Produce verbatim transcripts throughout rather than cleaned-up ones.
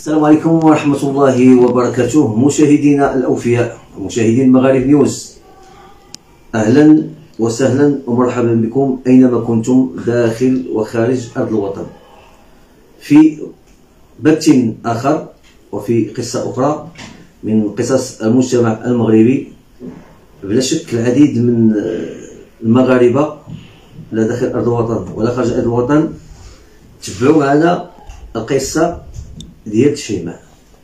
السلام عليكم ورحمة الله وبركاته. مشاهدينا الأوفياء، مشاهدين مغارب نيوز، أهلا وسهلا ومرحبا بكم أينما كنتم داخل وخارج أرض الوطن، في بث آخر وفي قصة أخرى من قصص المجتمع المغربي. بلا شك العديد من المغاربة لا داخل أرض الوطن ولا خارج أرض الوطن تبعوا معنا القصة ديال شيماء.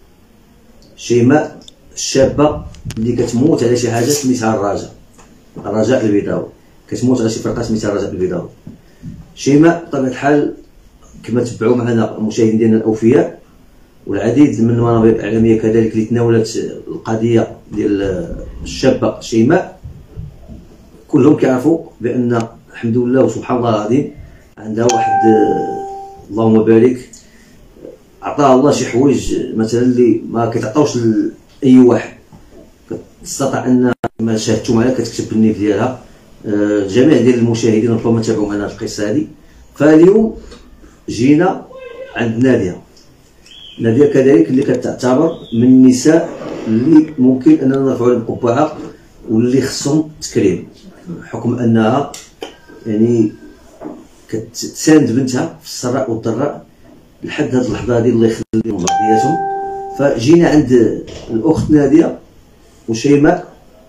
شيماء الشابة اللي كتموت على شي حاجة سميتها الرجاء، الرجاء البيضاوي، كتموت على شي فرقة سميتها الرجاء البيضاوي. شيماء بطبيعة الحال كما تبعوا معنا المشاهدين ديالنا الأوفياء والعديد من المنابر الإعلامية كذلك اللي تناولت القضية ديال الشابة شيماء، كلهم كيعرفوا بأن الحمد لله وسبحان الله العظيم عندها واحد اللهم بارك عطاها الله شي حوايج مثلا اللي ما كيتعطاوش لاي واحد. تستطيع ان ما شاهدتوا معنا كتكتب بالنيف ديالها جميع ديال المشاهدين ربما تابعوا معنا القصه هذه. فاليوم جينا عند ناديه، ناديه كذلك اللي كتعتبر من النساء اللي ممكن اننا نرفعوا لهم القبعه واللي خصهم تكريم، بحكم انها يعني كتساند بنتها في السراء والضراء لحد هذه اللحظه هذه، الله يخليهم بعضياتهم. فجينا عند الاخت ناديه وشيماء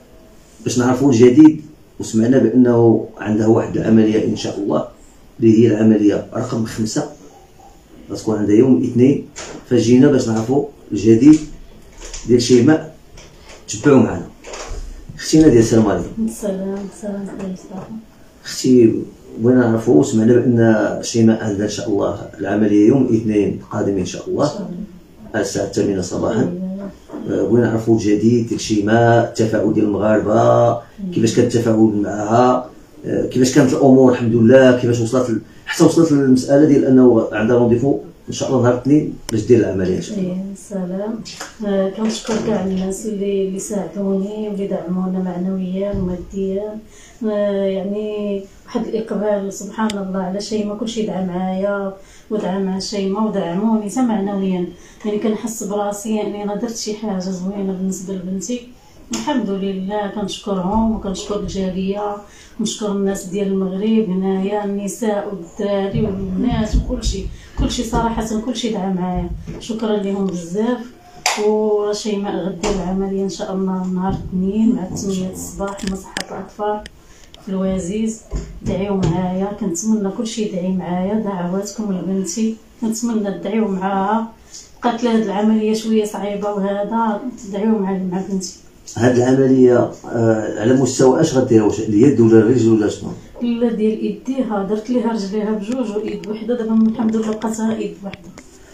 باش نعرفوا الجديد، وسمعنا بانه عندها واحد العمليه ان شاء الله اللي هي العمليه رقم خمسة غتكون عندها يوم الاثنين. فجينا باش نعرفوا الجديد ديال شيماء، تبعوا معنا. اختي ناديه السلام عليكم. السلام السلام عليكم. اختي بغينا نعرفوا، سمعنا بان شيماء عندها ان شاء الله العمليه يوم الاثنين القادم ان شاء الله الساعه الثامنة صباحا. بغينا نعرفوا الجديد ديال شيماء، التفاعل ديال المغاربه، كيفاش كان التفاعل معها، كيفاش كانت الامور الحمد لله، كيفاش وصلت ل... حتى وصلت للمساله ديال انه عندها رونديفو ان شاء الله نهار الاثنين باش دير العمليه ان شاء الله. ايه السلام. آه كنشكر كاع الناس اللي اللي ساعدوني واللي دعمونا معنويا وماديا. آه يعني واحد الاقبال سبحان الله على شيماء، كلشي دعا معايا ودعا مع شيماء ودعموني حتى معنويا. يعني كنحس براسي يعني انا درت شي حاجه زوينه بالنسبه لبنتي، الحمد لله. كنشكرهم وكنشكر الجاليه ونشكر الناس ديال المغرب هنايا، النساء والدراري والبنات وكلشي كلشي صراحه كلشي دعا معايا، شكرا لهم بزاف. وشيماء غدير العمليه ان شاء الله نهار الاثنين مع الثمانية الصباح في مصحه الاطفال في الوازيز. دعيو معايا، كنتمنى كلشي يدعي معايا، دعواتكم لبنتي كنتمنى تدعيو معاها. بقات لها هاد العمليه شويه صعيبه وهذا تدعيو مع مع بنتي. هاد العمليه آه على مستوى اش غديرها؟ واش اليد ولا الرجل ولا شنو؟ لا ديال ايديها، درت ليها رجليها بجوج وايد وحده، دابا الحمد لله بقاتها ايد وحده.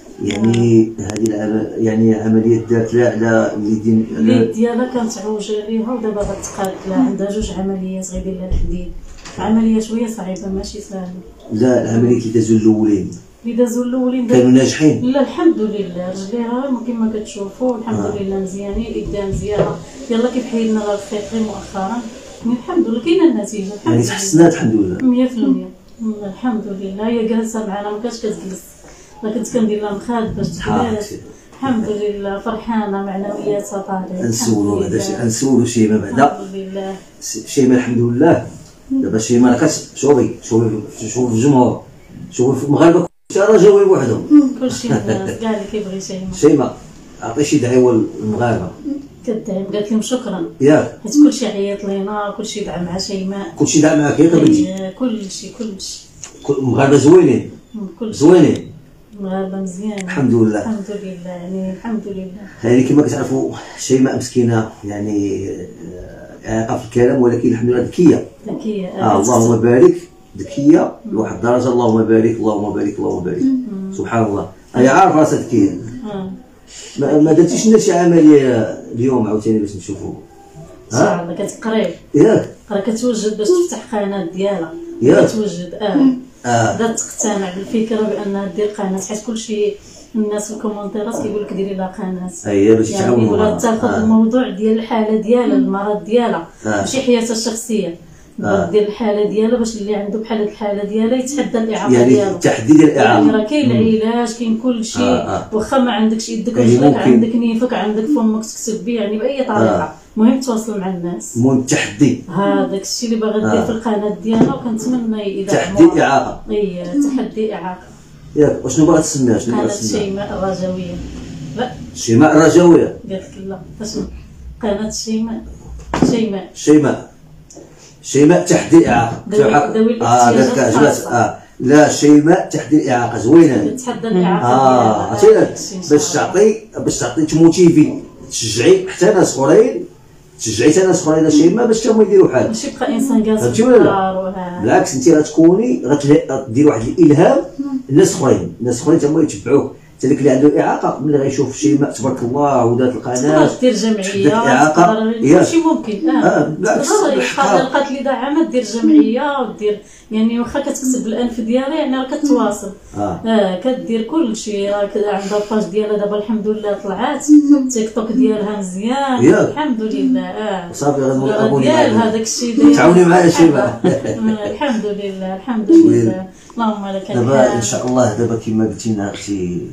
يعني هذه العمليه يعني عمليه دارت لها على اليدين، اليد ديالها كانت عوجه ليها ودابا غتقاد لها، عندها جوج عمليات غيدير لها الحديد. عمليه شويه صعيبه ماشي سهله. لا العمليات اللي دازوا الاولين اللي دازوا الاولين كانوا ناجحين؟ لا الحمد لله، رجليها كما كتشوفوا الحمد آه. لله مزيانين، اليدين مزيانه. يلا كيف حيدنا غير الخيط مؤخرا الحمد لله كاينه النتيجه الحمد يعني لله. تحسنات الحمد لله مية في المية الحمد لله. هي جالسه معنا ما كانتش كتجلس، ما كنت كندير لها مخاد باش تجلس. الحمد لله فرحانه معنوياتها طالعه. نسولوا هذا الشيء، نسولوا شيماء بعدا. الحمد لله شيماء الحمد لله. دابا شيماء راه كتشوفي شوفي شوفي الجمهور، شوفي في المغاربه راه جاوبين بوحدهم، كلشي الناس كاع اللي كيبغي شيماء. شيماء عطي شي دعوه للمغاربه. كدعم قالت لهم شكرا ياك، حيت كلشي عيط لينا، كلشي دعم مع شيماء، كلشي دعم معاك ياك بنتي. كلشي كلشي المغاربه زوينين زوينين، المغاربه مزيان الحمد لله الحمد لله. يعني الحمد لله. يعني كما كتعرفوا شيماء مسكينه يعني اعاقه في الكلام، ولكن الحمد لله ذكيه ذكيه آه اللهم بارك، ذكيه لواحد الدرجه اللهم بارك اللهم بارك اللهم بارك. سبحان الله هي عارفه راسها ذكيه. آه. ما, ما درتيش لنا شي عمليه اليوم عاوتاني باش نشوفوا؟ ان شاء الله كتقريب ياك راه كتوجد باش تفتح قناه ديالها. ياك كتوجد اه اه بدات تقتنع بالفكره بانها دير قناه، حيت كلشي الناس في الكومونتيرات كيقول لك ديري لها قناه. اييه باش تعاونوا يعني ولا تاخذ آه. الموضوع ديال الحاله ديالها المرض ديالها ماشي حياتها الشخصيه، آه. دير الحاله ديالها باش اللي عنده بحال هاد الحاله ديالها يتحدى الاعاقه يعني ديالو. يعني التحدي ديال الاعاقه يعني راه كاين العلاج، كاين كل شيء. آه آه. واخا ما عندكش يدك يعني ورجلك، ممكن... عندك نيفك، عندك فمك تكتب به، يعني باي طريقه. المهم آه. تواصل مع الناس. المهم التحدي هذاك الشيء اللي باغا دير آه. في القناه ديالنا، وكنتمنى اذا تحدي اعاقه. اي تحدي اعاقه. ياك وشنو باغا تسميها؟ شنو باغا قناه تسميها؟ شيماء الرجويه. لا شيماء الرجويه. قالت لا فاش قناه شيماء شيماء شيماء شيماء تحدي الاعاقه. ذوي اه قالت عجبات. اه لا شيماء تحدي الاعاقه زوينه. تتحدى الاعاقه اه عرفتي باش تعطي باش تعطي تموتيفي تشجعي حتى ناس اخرين، تشجعي حتى ناس اخرين شيماء باش تما يديروا بحالك. ماشي بقى انسان جالس فهمتي ولا لا؟ بالعكس انت غتكوني غتدير واحد الالهام للناس اخرين، الناس اخرين تما يتبعوك. حتى داك اللي عنده اعاقه ملي غيشوف شيماء تبارك الله ودات القناه تقدر دير جمعيه. اعاقه ماشي ممكن. اه, آه بالعكس تقدر لقات لي دعامه دير جمعيه ودير، يعني واخا كتكتب بالانف ديالها يعني راه كتواصل. اه, آه كدير كل شيء. راه عندها الباج ديالها دابا الحمد لله طلعات، تيك توك ديالها مزيان الحمد لله. اه صافي غنقول ديالها داك الشيء تعاوني معايا شيماء. الحمد لله الحمد لله اللهم لك الحمد. دابا ان شاء الله دابا كما قلتي لنا اختي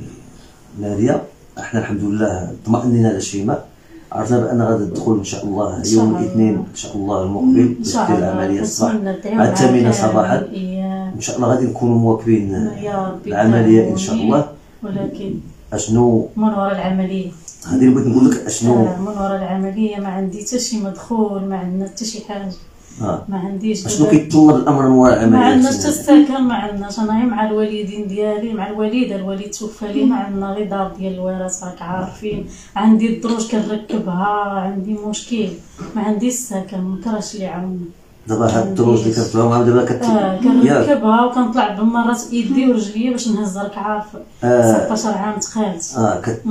ناديه، احنا الحمد لله اطمأنينا على شيماء، عرفنا بان غادي تدخل ان شاء الله يوم الاثنين ان شاء الله المقبل باش دير العمليه الصباح مع الثامنه صباحا. ان شاء الله غادي نكونوا مواكبين العمليه ان شاء الله. ولكن اشنو من وراء العمليه هذه اللي بغيت نقول لك اشنو آه من وراء العمليه ما عندي حتى شي مدخول، ما عندنا حتى شي حاجه. آه. ما عنديش. اشنو كيتطلب الامر من وراء العمليه؟ ما عندناش حتى السكن، ما عندناش. انا غير مع الوالدين ديالي، مع الوالده، الوالد توفى لي، ما عندنا غير دار ديال الوراث راك عارفين. عندي الدروج كنركبها، عندي مشكل، ما عنديش السكن، ما كرهش اللي يعاونني. دابا هاد الدروج اللي كتبغيو دابا كت اه كنركبها وكنطلع بالمرات بيدي ورجلي باش نهز، راك عارف. آه ستة عشر عام تقالت. اه كت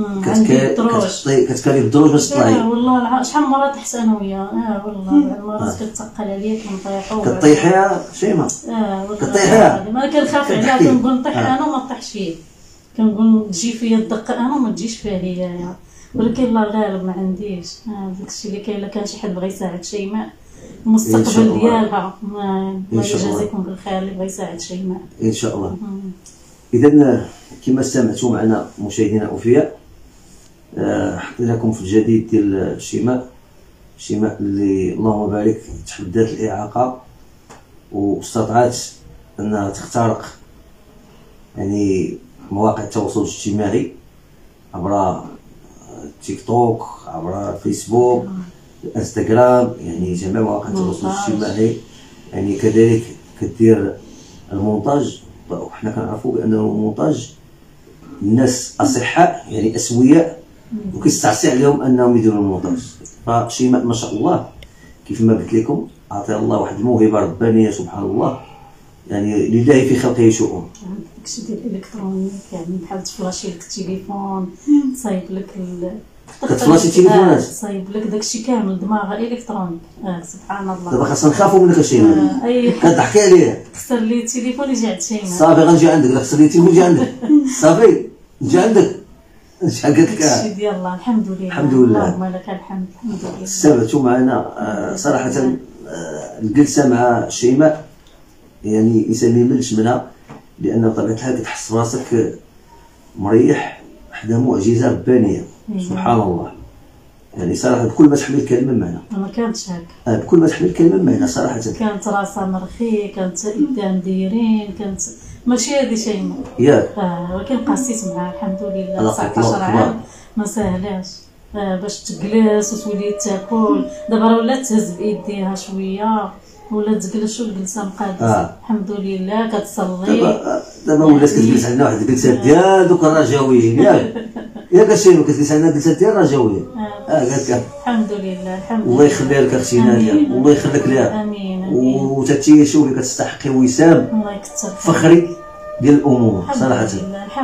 كتكالي كتكالي الدروج باش تطلعي. اه والله شحال من مره طحت انا وياه. اه والله المرات كتثقل عليا كنطيحو. كطيحيها شيماء؟ اه والله كطيحيها. ما كنخاف عليها، كنقول نطيح انا وما طيحش هي، كنقول تجي فيا الدقه انا وما تجيش فيها هي. ولكن الله غالب ما عنديش. اه داكشي اللي كاين. الا كان شي حد بغى يساعد شيماء المستقبل ديالها، الله يجازيكم بالخير اللي بغى يساعد شيماء ان شاء الله. اذا كما استمعتوا معنا مشاهدينا الاوفياء، حطينا لكم في الجديد ديال شيماء. شيماء اللي اللهم بارك تحدات الاعاقه واستطاعت انها تخترق يعني مواقع التواصل الاجتماعي عبر تيك توك، عبر فيسبوك، انستغرام، يعني جميع مواقع التواصل الاجتماعي. يعني كذلك كدير المونتاج، وحنا كنعرفوا بان المونتاج الناس اصحاء يعني اسوياء وكيستعصي عليهم انهم يديروا المونتاج. فشيماء ما شاء الله كيف ما قلت لكم عطي الله واحد الموهبه ربانيه سبحان الله، يعني لله في خلقه شؤون. داكشي ديال الالكترونيك، يعني بحال تفلاشي لك التليفون، تصايب لك ال كتفلاشي التليفونات، تصايب لك داكشي كامل دماغ الكترونيك. اه سبحان الله. دابا خاصنا نخافوا منك شيماء. آه اي كتضحكي عليه. خسر لي التليفون يجي عند شيماء. صافي غنجي عندك. لا خسر لي التليفون يجي عندك. صافي نجي عندك. شحال قالت لك؟ داكشي ديال الله الحمد لله. الحمد لله اللهم لك الحمد. الحمد لله. استمعتوا معنا. آه صراحه آه الجلسه مع شيماء يعني انسان ما يملش منها، لان بطبيعه الحال كتحس براسك مريح حدا معجزه ربانيه. سبحان الله. يعني صراحه بكل ما تحمل الكلمه معنى. ما كانتش هكا. آه بكل ما تحمل الكلمه معنى صراحه. كانت راسها مرخي، كانت قدام دايرين، كانت ماشي هادي شيماء. ياك. اه ولكن قاسيت معاها الحمد لله. تسعطاش عام ما ساهلاش. آه باش تجلس وتولي تاكل. دابا راه ولات تهز بايديها شويه، ولات تجلس الجلسه مقادسه. آه. الحمد لله كتصلي. دابا دابا ولات كتجلس عندنا واحد الجلسات ديال دوك الرجاويين. ياك ياك شيماء كتجلس عندنا جلسات ديال الرجاويين. اه قالت لك الحمد لله. الحمد لله. الله يخليها لك اختي ناديه، والله يخليك ليها. امين امين. وتتي شوفي كتستحقي وسام الله يكثر فخري ديال الامومه صراحه. الحمد لله. الحمد لله.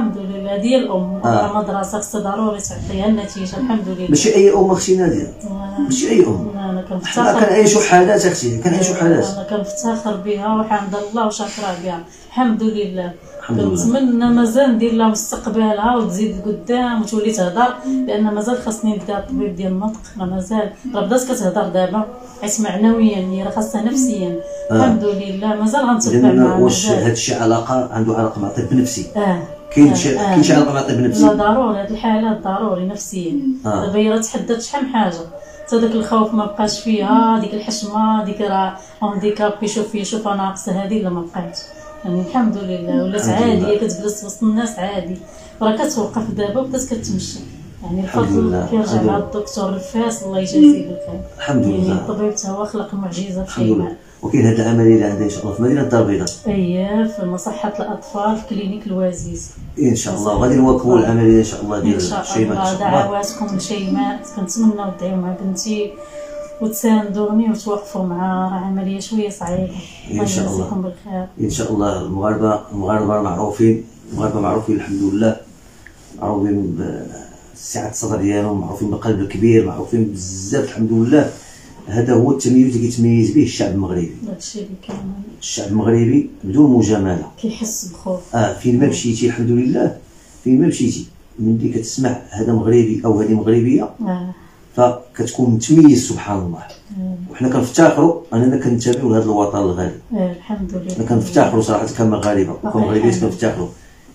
لله ديال الام آه. مدرسه خصها ضروري تعطيها النتيجه الحمد لله. ماشي اي ام اختي ناديه، ماشي اي ام. انا كنفتخر، حنا كنعيشوا حالات اختي، كنعيشوا حالات. انا كنفتخر بها وحمد الله وشاكره بها الحمد لله. الحمد لله. كنتمنى مازال ندير لها مستقبلها وتزيد قدام وتولي تهضر، لان مازال خاصني نبدا الطبيب ديال النطق، راه مازال راه بدات كتهضر دابا، حيت معنويا هي راه خاصها نفسيا. آه. الحمد لله مازال غنتبع معاها. واش هذا الشيء علاقه عنده علاقه مع الطب النفسي؟ اه كاين شي كاين شي علاقه مع الطب النفسي؟ لا ضروري، هاد الحالات ضروري نفسيا. آه. دابا هي راه تحدات شحال من حاجه، حتى داك الخوف ما بقاش فيها، ديك الحشمه، ديك راه هانديكابي، شوف فيا شوف انا ناقصه هذه لا ما بقاتش. يعني الحمد لله ولات عاديه، كتجلس وسط الناس عادي، راه كتوقف دابا وبدات كتمشي. يعني الفضل كيرجع لهاد الدكتور الفاس الله يجازيه بالخير. الحمد لله. يعني الطبيب تا هو خلق معجزه في شيماء. وكاين هاد العمليه اللي عندها ان شاء الله في مدينه الدار البيضاء. اييه في مصحه الاطفال في كلينيك الوزيز ان شاء الله. غادي نواكبوا العمليه ان شاء الله ديال شيماء. ان شاء الله. دعواتكم لشيماء، كنتمناو تدعيو مع بنتي وتساندوني وتوقفوا معها، راه عمليه شويه صعيبه. ان شاء الله بالخير ان شاء الله. المغاربه المغاربه معروفين، المغاربه معروفين الحمد لله، معروفين بسعه الصدر ديالهم، معروفين بالقلب الكبير، معروفين بزاف الحمد لله. هذا هو التميز اللي كيتميز به الشعب المغربي. داكشي اللي كاين. الشعب المغربي بدون مجامله كيحس بخوف. اه فين ما مشيتي الحمد لله، فين ما مشيتي ملي كتسمع هذا مغربي او هذه مغربيه اه فكتكون متميز سبحان الله. آه. وحنا كنفتخروا اننا كننتميو لهذا الوطن الغالي. آه الحمد لله. حنا كنفتخروا صراحه كمغاربه وكمغربيات كنفتخروا.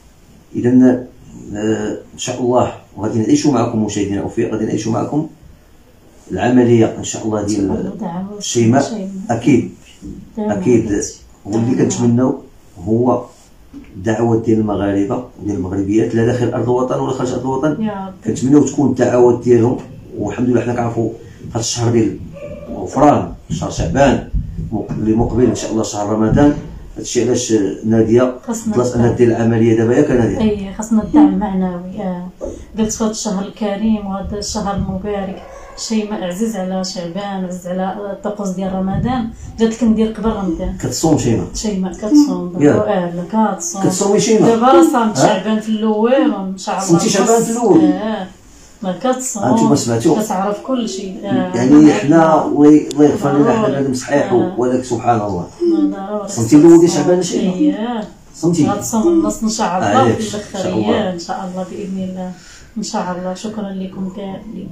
اذا آه ان شاء الله وغادي نعيشوا معكم مشاهدينا الاوفياء، غادي نعيشوا معكم العمليه ان شاء الله ديال شيماء. اكيد اكيد. واللي كنتمناو هو الدعوات ديال المغاربه وديال المغربيات لا داخل ارض الوطن ولا خارج ارض الوطن، كنتمناو تكون الدعوات ديالهم. والحمد لله حنا كنعرفوا هذا الشهر ديال غفران، شهر شعبان اللي مقبل ان شاء الله شهر رمضان. هادشي علاش ناديه خلاص انا دير العمليه دابا ياك ناديه. اي خاصنا الدعم المعنوي. اه قلت في هذا الشهر الكريم وهذا الشهر المبارك شيماء عزيز على شعبان، عزيز على الطقوس ديال رمضان، جات لك ندير قبل رمضان. كتصوم شيماء؟ شيماء كتصوم اه كتصوم. كتصومي شيماء؟ دابا راه صامت شعبان في الاول وان شاء الله صمتي شعبان في الاول؟ اه ما كتصوم. انتم سمعتوا؟ كتعرف كل شيء. آه. يعني حنا الله يغفر لنا حنا هذا صحيح. آه. ولكن سبحان الله صمتي الاول ديال شعبان شيماء؟ اييه صمتي. غتصوم النص ان شاء الله في الاخريه ان شاء الله باذن الله ان شاء الله. شكرا لكم كاملين.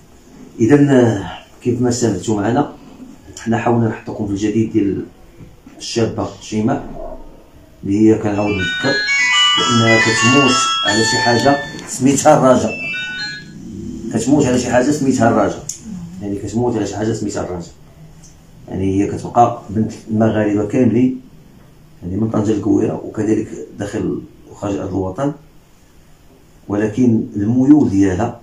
اذا كيف ما سمعتوا معنا حنا حاولنا نحطكم في الجديد ديال الشابه شيماء اللي هي كنعاود نذكر لانها كتموت على شي حاجه سميتها الرجاء. كتموت على شي حاجه سميتها الرجاء. يعني كتموت على شي حاجه سميتها الرجاء. يعني هي كتبقى بنت المغاربه كاملين، يعني من طنجه الكويره وكذلك داخل وخارج ارض الوطن، ولكن الميول ديالها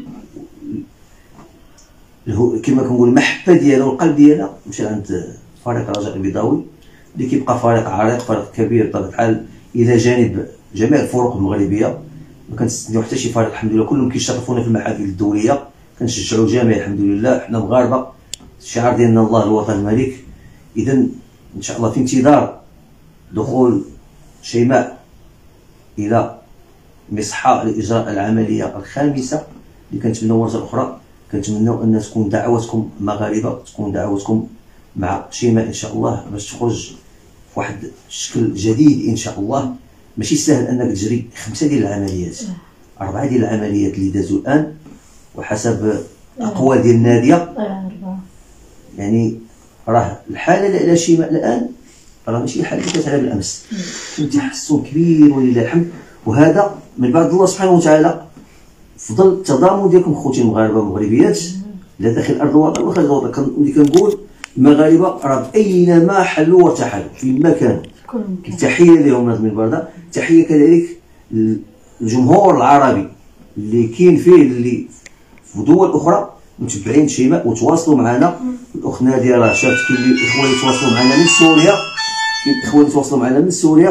كما كنقول المحبه ديالها والقلب ديالها مشى عند فريق الرجاء البيضاوي اللي كيبقى فريق عريق، فريق كبير بطبيعه الحال الى جانب جميع الفرق المغربيه. ما كنستثنيو حتى شي فريق الحمد لله، كلهم كيشرفونا في المحافل الدوليه، كنشجعوا الجميع الحمد لله. حنا مغاربه الشعار ديالنا الله الوطن الملك. اذا ان شاء الله في انتظار دخول شيماء الى مصحة لاجراء العمليه الخامسه اللي كنتمناو مره اخرى كنتمناو ان تكون دعواتكم مغاربه، تكون دعواتكم مع شيماء ان شاء الله باش تخرج في واحد الشكل جديد ان شاء الله. ماشي سهل انك تجري خمسه ديال العمليات، اربعه ديال العمليات اللي دازوا الان وحسب اقوال ديال ناديه. يعني راه الحاله اللي على شيماء الان راه ماشي الحاله اللي كانت عليها بالامس. فهمتي تحسن كبير ولله الحمد، وهذا من بعد الله سبحانه وتعالى فضل التضامن ديالكم خوتي المغاربه والمغربيات لا داخل ارض الوطن وخارج الوطن. اللي كنقول المغاربه راه اينما حلوا وارتحلوا فيما كانوا. تحيه لهم ناس من برده، تحيه كذلك الجمهور العربي اللي كاين فيه اللي في دول اخرى متبعين شيماء وتواصلوا معنا. الاخت ناديه راه شافت كاين اللي الاخوه اللي تواصلوا معنا من سوريا، كاين الاخوه اللي تواصلوا معنا من سوريا،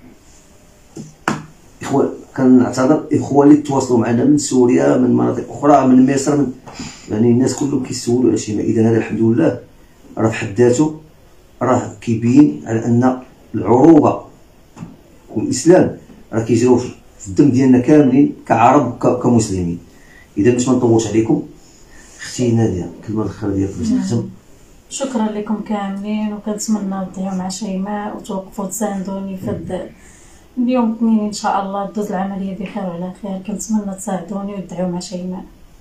اخوه كنعتذر الاخوه اللي تواصلوا معنا من سوريا من مناطق اخرى من مصر من يعني الناس كلهم كيسولوا على شيماء. اذا هذا الحمد لله راه في حد ذاته راه كيبين على ان العروبه والاسلام راه كيجريو في الدم ديالنا كاملين كعرب ك- كمسلمين. اذا باش ما نطولش عليكم، اختي ناديه كلمه الاخيره ديالك باش نختم. شكرا لكم كاملين، وكنتمنى تضيعوا مع شيماء وتوقفوا تساندوني في هاد اليوم اثنين ان شاء الله دوز العمليه بخير وعلى خير. كنتمنى تساعدوني وتدعوا مع شيماء.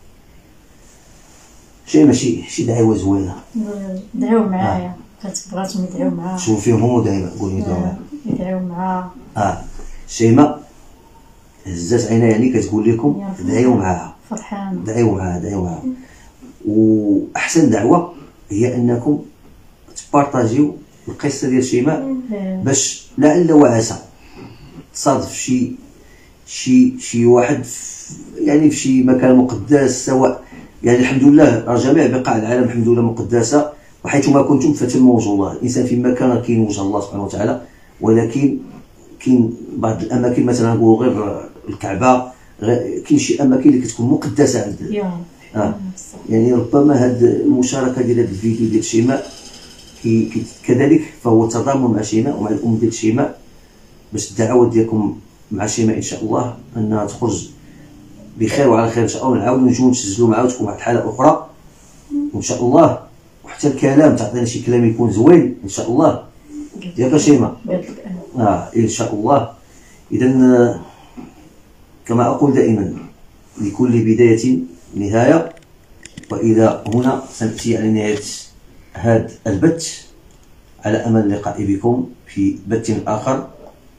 شي ماشي شي دعوه زوينه. دعوا معايا، كتبغاتهم يدعوا معاها. شوف فيهم هو دائما قولي يدعوا معاها. يدعوا معاها. اه شيماء هزات عينها يعني كتقول لكم دعيو معاها، فرحانه. دعيو معاها دعيو معاها. واحسن دعوه هي انكم تبارطاجيو القصه ديال شيماء باش لعل وعسى تصادف شي شي شي واحد في يعني في شي مكان مقدس، سواء يعني الحمد لله راه جميع بقاع العالم الحمد لله مقدسه، وحيث ما كنتم فتم وجه الله. الانسان فيما كان كاين وجه الله سبحانه وتعالى، ولكن كاين بعض الاماكن مثلا نقولوا غير الكعبه، كاين شي اماكن اللي كتكون مقدسه عند اه يعني ربما هاد المشاركه ديال هاد الفيديو ديال شيماء كذلك فهو تضامن مع شيماء ومع الام ديال شيماء، باش الدعوات ديالكم مع شيماء ان شاء الله انها تخرج بخير وعلى خير ان شاء الله. نعاودوا نجيو نسجلوا معاها وتكون واحد الحاله اخرى وان شاء الله، وحتى الكلام تعطينا شي كلام يكون زوين ان شاء الله ياك شيماء. اه ان شاء الله. اذا كما اقول دائما لكل بدايه نهايه، والى هنا سناتي على نهايه هذا البث، على امل اللقاء بكم في بث اخر.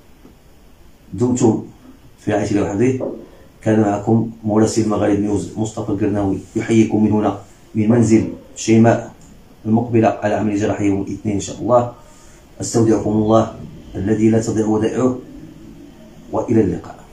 دمتم في رعايه الله وحفظه. كان معكم مراسل مغارب نيوز مصطفى القرناوي يحييكم من هنا من منزل شيماء المقبله على عمل جراحي يوم الاثنين ان شاء الله. استودعكم الله الذي لا تضيع ودائعه، والى اللقاء.